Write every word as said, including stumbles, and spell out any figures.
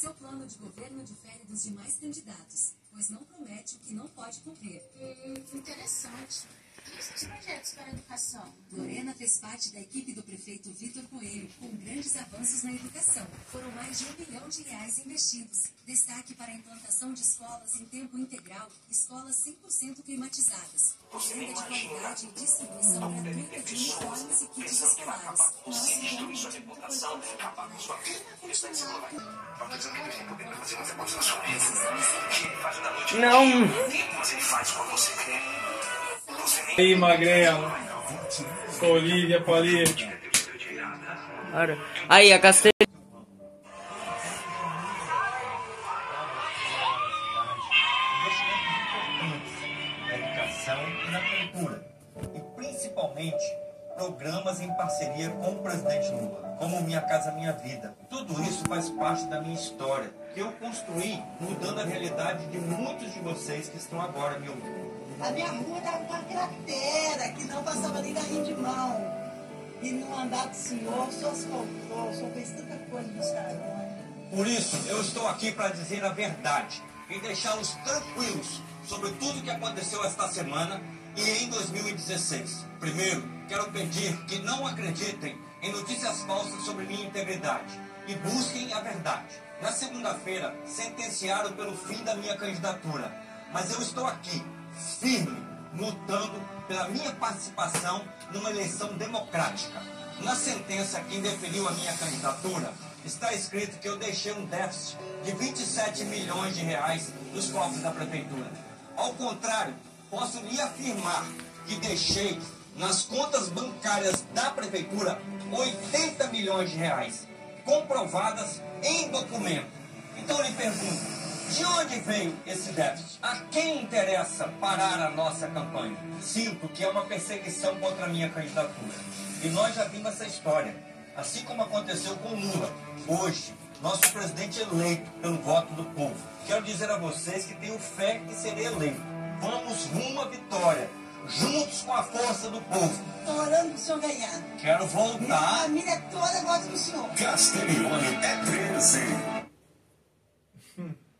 Seu plano de governo difere dos demais candidatos, pois não promete o que não pode cumprir. Hum, interessante. E esses projetos para a educação? Lorena fez parte da equipe do prefeito Vitor Coelho, com grandes avanços na educação. Foram mais de um milhão de reais investidos. Destaque para a implantação de escolas em tempo integral, escolas cem por cento climatizadas. Venda de qualidade e distribuição gratuita de uniformes e kits escolares. Nós vamos sua reputação, acabar com sua vida. Está em cima, vai. Faz da noite. Não. Mas ele faz como você quer. Aí, Magreia. Olívia, Paulinha. Aí, a Castelha. Na educação e na cultura. E principalmente programas em parceria com o presidente Lula, como Minha Casa Minha Vida. Tudo isso faz parte da minha história, que eu construí mudando a realidade de muitos de vocês que estão agora me ouvindo. A minha rua estava com uma cratera, que não passava nem carrinho de mão. E no andar do senhor, o senhor asfaltou, o senhor fez tanta coisa nos carões. Por isso, eu estou aqui para dizer a verdade e deixá-los tranquilos sobre tudo que aconteceu esta semana e em dois mil e dezesseis. Primeiro, quero pedir que não acreditem em notícias falsas sobre minha integridade e busquem a verdade. Na segunda-feira, sentenciaram pelo fim da minha candidatura, mas eu estou aqui, firme, lutando pela minha participação numa eleição democrática. Na sentença que indeferiu a minha candidatura, está escrito que eu deixei um déficit de vinte e sete milhões de reais nos cofres da prefeitura. Ao contrário, posso lhe afirmar que deixei nas contas bancárias da prefeitura oitenta milhões de reais, comprovadas em documento. Então eu lhe pergunto, de onde veio esse déficit? A quem interessa parar a nossa campanha? Sinto que é uma perseguição contra a minha candidatura. E nós já vimos essa história. Assim como aconteceu com Lula. Hoje, nosso presidente eleito pelo voto do povo. Quero dizer a vocês que tenho fé que serei eleito. Vamos rumo à vitória. Juntos com a força do povo. Estou orando para o senhor ganhar. Quero Minha voltar. família toda gosta do senhor. Castelhano é treze.